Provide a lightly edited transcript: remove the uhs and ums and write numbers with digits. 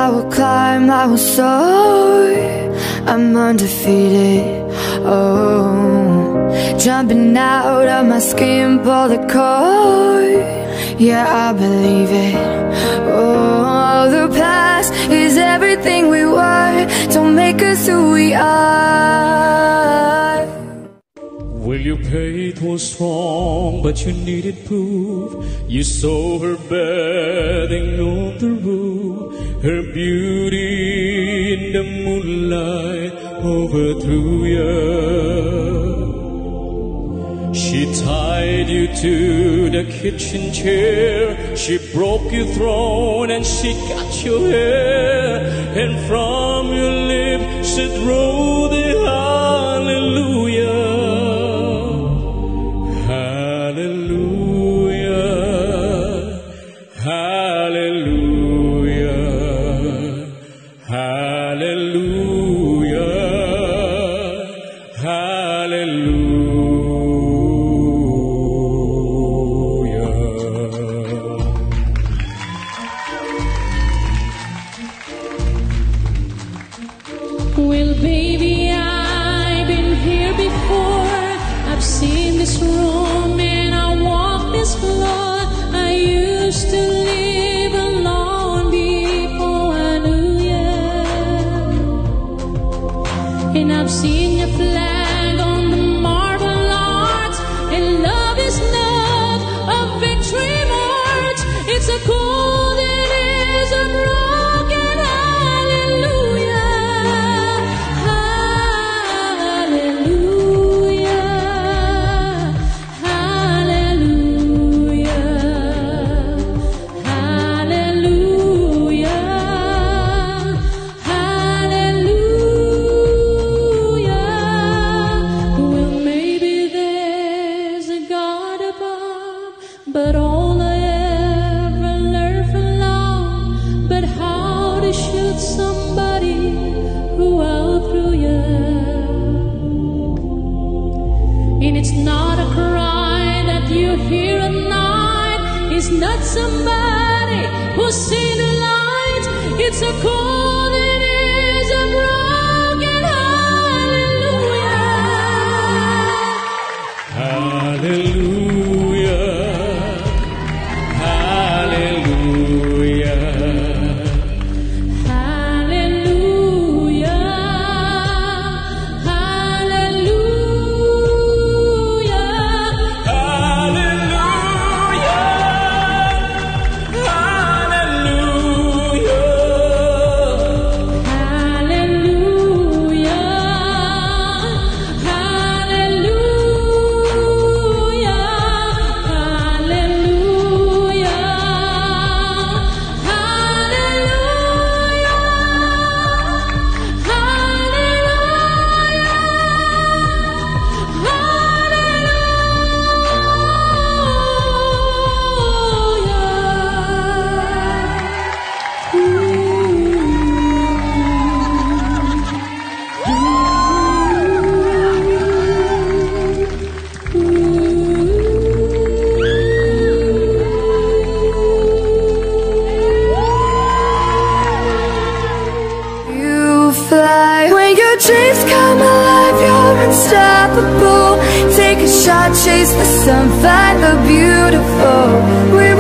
I will climb, I will soar. I'm undefeated, oh. Jumping out of my skin, pull the cord. Yeah, I believe it, oh. The past is everything we were. Don't make us who we are. Well, your faith was strong, but you needed proof. You saw her bathing on the roof. Her beauty in the moonlight overthrew you. She tied you to the kitchen chair. She broke your throne and she cut your hair. And from your lips she drew the hallelujah. Well, baby, I've been here before. I've seen this room and I walk this floor. I used to live alone before I knew you. And I've seen your flag on the marble arch. And love is not a victory march. It's a cold and is a broken hallelujah. But all I ever learned from love, but how to shoot somebody who outthrew you. And it's not a cry that you hear at night. It's not somebody who's seen the light. It's a cold and it's a broken hallelujah. Hallelujah. Dreams come alive, you're unstoppable. Take a shot, chase the sun, find the beautiful.